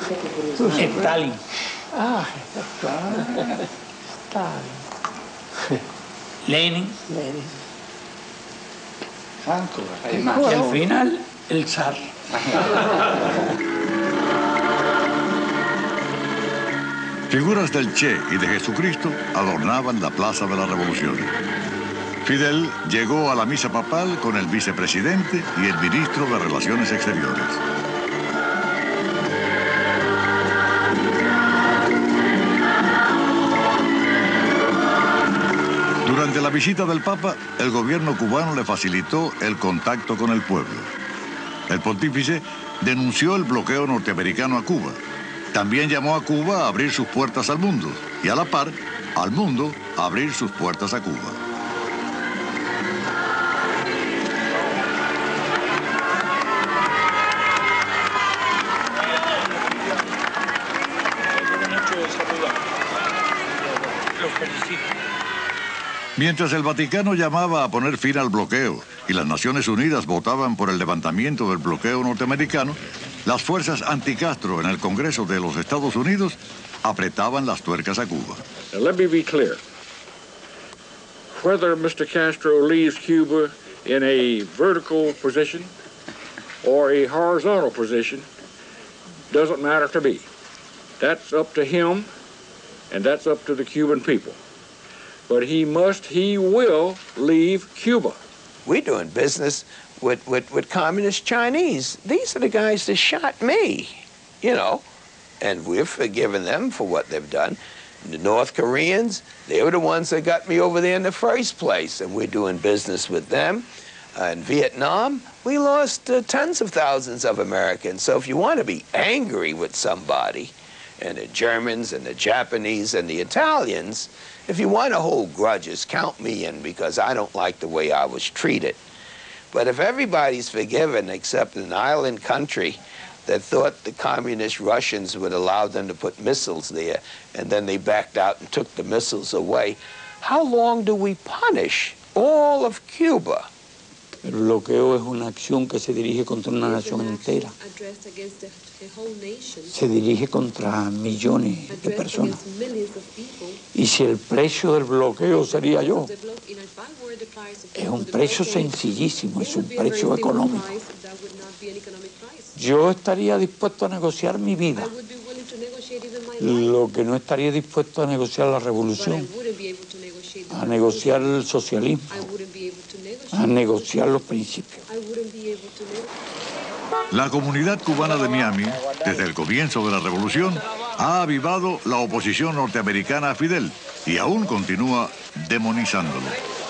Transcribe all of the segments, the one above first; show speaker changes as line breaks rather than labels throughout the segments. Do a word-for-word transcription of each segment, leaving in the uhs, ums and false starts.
Stalin.
Ah, Stalin. Stalin.
Lenin.
Lenin.
Y al final, el zar.
Figuras del Che y de Jesucristo adornaban la Plaza de la Revolución. Fidel llegó a la misa papal con el vicepresidente y el ministro de Relaciones Exteriores. Durante la visita del Papa, el gobierno cubano le facilitó el contacto con el pueblo. El pontífice denunció el bloqueo norteamericano a Cuba. También llamó a Cuba a abrir sus puertas al mundo y a la par, al mundo a abrir sus puertas a Cuba. Mientras el Vaticano llamaba a poner fin al bloqueo y las Naciones Unidas votaban por el levantamiento del bloqueo norteamericano, las fuerzas anti-Castro en el Congreso de los Estados Unidos apretaban las tuercas a Cuba.
Now, let me be clear. Whether Mister Castro leaves Cuba in a vertical position or a horizontal position doesn't matter to me. That's up to him, and that's up to the Cuban people. But he must, he will leave Cuba.
We're doing business with, with, with communist Chinese. These are the guys that shot me, you know, and we're forgiving them for what they've done. The North Koreans, they were the ones that got me over there in the first place, and we're doing business with them. Uh, in Vietnam, we lost uh, tens of thousands of Americans. So if you want to be angry with somebody, and the Germans and the Japanese and the Italians, if you want to hold grudges, count me in, because I don't like the way I was treated. But if everybody's forgiven except an island country that thought the communist Russians would allow them to put missiles there, and then they backed out and took the missiles away, how long do we punish all of Cuba?
El bloqueo es una acción que se dirige contra una nación entera. Se dirige contra millones de personas. Y si el precio del bloqueo sería yo, es un precio sencillísimo, es un precio económico. Yo estaría dispuesto a negociar mi vida. Lo que no estaría dispuesto a negociar la revolución, a negociar el socialismo, a negociar los principios.
La comunidad cubana de Miami, desde el comienzo de la revolución, ha avivado la oposición norteamericana a Fidel y aún continúa demonizándolo.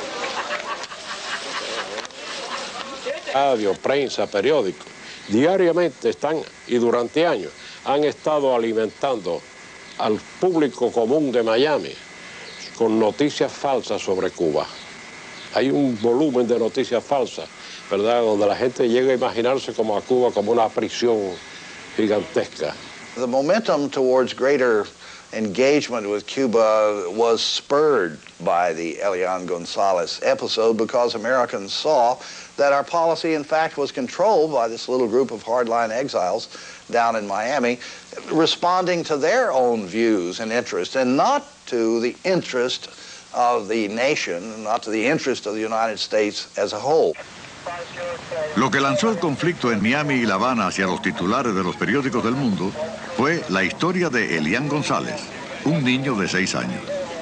Radio, prensa, periódico, diariamente están y durante años han estado alimentando al público común de Miami con noticias falsas sobre Cuba. Hay un volumen de noticias falsas, ¿verdad?, donde la gente llega a imaginarse como a Cuba como una prisión gigantesca.
The momentum towards greater engagement with Cuba was spurred by the Elian Gonzalez episode because Americans saw that our policy, in fact, was controlled by this little group of hardline exiles down in Miami, responding to their own views and interests, and not to the interest of the nation, not to the interest of the United States as a whole.
Lo que lanzó el conflicto en Miami y La Habana hacia los titulares de los periódicos del mundo fue la historia de Elian González, un niño de seis años.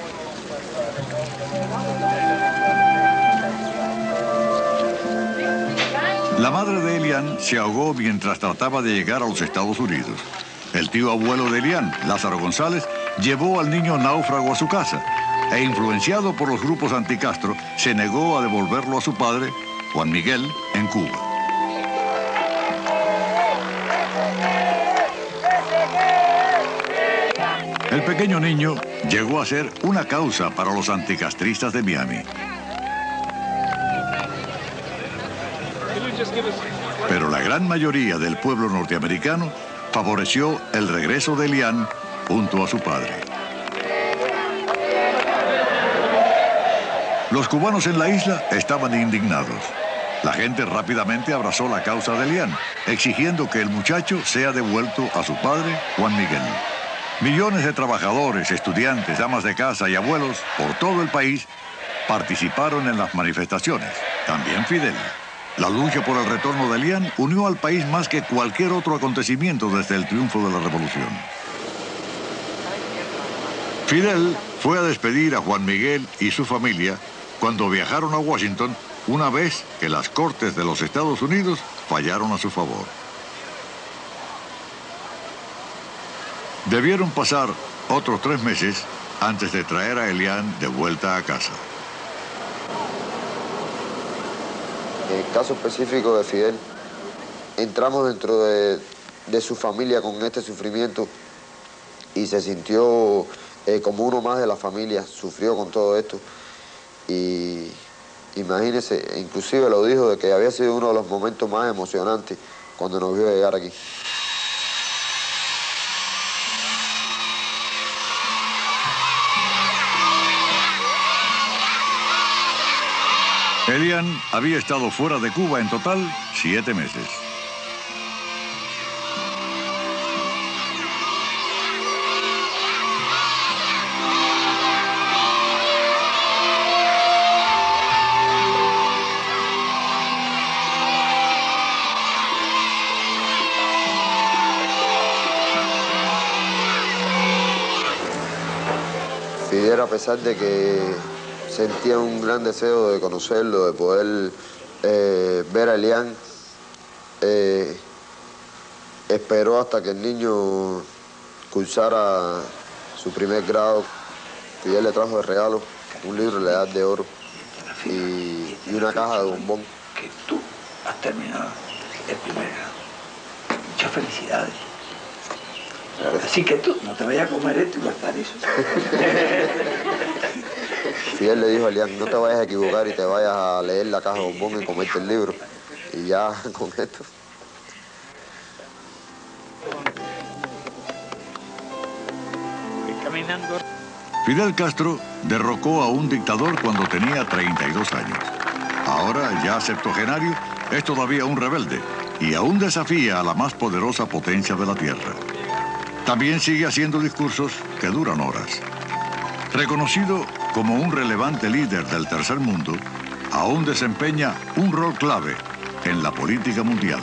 La madre de Elian se ahogó mientras trataba de llegar a los Estados Unidos. El tío abuelo de Elian, Lázaro González, llevó al niño náufrago a su casa e, influenciado por los grupos anticastro, se negó a devolverlo a su padre, Juan Miguel, en Cuba. El pequeño niño llegó a ser una causa para los anticastristas de Miami. Pero la gran mayoría del pueblo norteamericano favoreció el regreso de Elian junto a su padre. Los cubanos en la isla estaban indignados. La gente rápidamente abrazó la causa de Elian, exigiendo que el muchacho sea devuelto a su padre, Juan Miguel. Millones de trabajadores, estudiantes, amas de casa y abuelos por todo el país participaron en las manifestaciones. También Fidel. La lucha por el retorno de Elian unió al país más que cualquier otro acontecimiento desde el triunfo de la revolución. Fidel fue a despedir a Juan Miguel y su familia cuando viajaron a Washington una vez que las Cortes de los Estados Unidos fallaron a su favor. Debieron pasar otros tres meses antes de traer a Elian de vuelta a casa.
En el caso específico de Fidel, entramos dentro de, de su familia con este sufrimiento y se sintió eh, como uno más de la familia, sufrió con todo esto. Y imagínese, inclusive lo dijo de que había sido uno de los momentos más emocionantes cuando nos vio llegar aquí.
Elian había estado fuera de Cuba en total siete meses.
Fidel, a pesar de que sentía un gran deseo de conocerlo, de poder eh, ver a Elian, eh, esperó hasta que el niño cursara su primer grado. Fidel le trajo de regalo un libro de la Edad de Oro y, y una caja de bombón.
Que tú has terminado el primer grado. Muchas felicidades. Así que tú no te vayas a comer esto y gastar eso.
Fidel le dijo a Elian, no te vayas a equivocar y te vayas a leer la caja de bombón y comerte el libro. Y ya con esto.
Fidel Castro derrocó a un dictador cuando tenía treinta y dos años. Ahora, ya septuagenario, es todavía un rebelde y aún desafía a la más poderosa potencia de la Tierra. También sigue haciendo discursos que duran horas. Reconocido como un relevante líder del tercer mundo, aún desempeña un rol clave en la política mundial.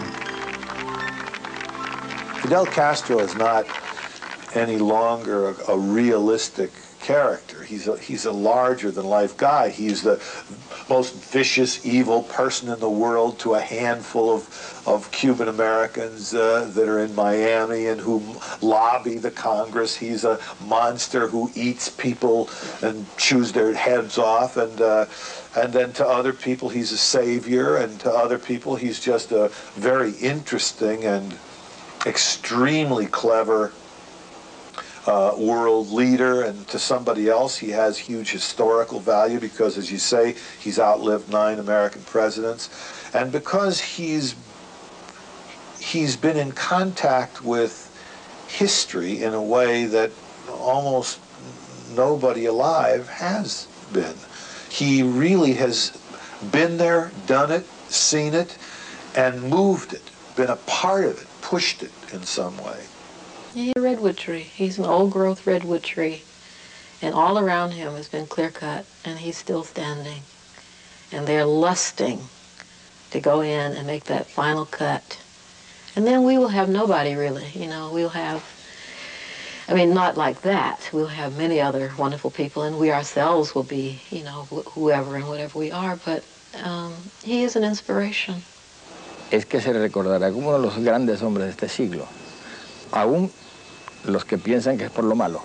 Fidel Castro is not any longer a, a realistic character. He's a, he's a larger-than-life guy. He's the most vicious, evil person in the world to a handful of, of Cuban Americans uh, that are in Miami and who lobby the Congress. He's a monster who eats people and chews their heads off. And, uh, and then to other people, he's a savior. And to other people, he's just a very interesting and extremely clever Uh, world leader, and to somebody else he has huge historical value because, as you say, he's outlived nine American presidents, and because he's he's been in contact with history in a way that almost nobody alive has been. He really has been there, done it, seen it, and moved it, been a part of it, pushed it in some way.
He's a redwood tree. He's an old-growth redwood tree. And all around him has been clear-cut, and he's still standing. And they're lusting to go in and make that final cut. And then we will have nobody, really. You know, we'll have, I mean, not like that. We'll have many other wonderful people, and we ourselves will be, you know, wh whoever and whatever we are. But um, he is an inspiration.
Es que se recordará como uno de los grandes hombres de este siglo. Aún los que piensan que es por lo malo.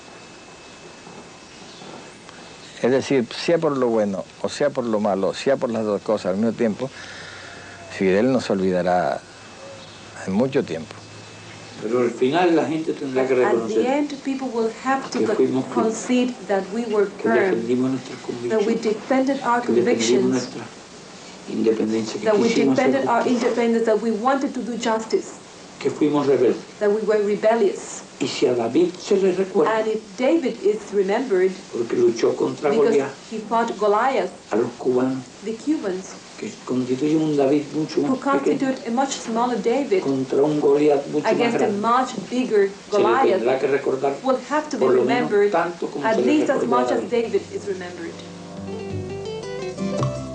Es decir, sea por lo bueno o sea por lo malo, sea por las dos cosas al mismo tiempo, Fidel no se olvidará en mucho tiempo.
Pero al final la gente tendrá que reconocer que fuimos firmes, que defendimos nuestras convicciones, que defendimos nuestra independencia, que quisimos hacer justicia, que fuimos rebeldes.
That we were rebellious.
Y si a David se le recuerda,
and if David is remembered,
porque luchó contra
because
Goliat,
he fought Goliath,
a los cubanos,
the Cubans,
que constituye un David mucho
who
más pequeño
constitute a much smaller David
contra un Goliat mucho más
against a
grande,
much bigger
se le
Goliath,
tendrá que recordar
will have to be
por lo menos
remembered
tanto como
at
se le
least as
recordó a
much as
David.
David is remembered.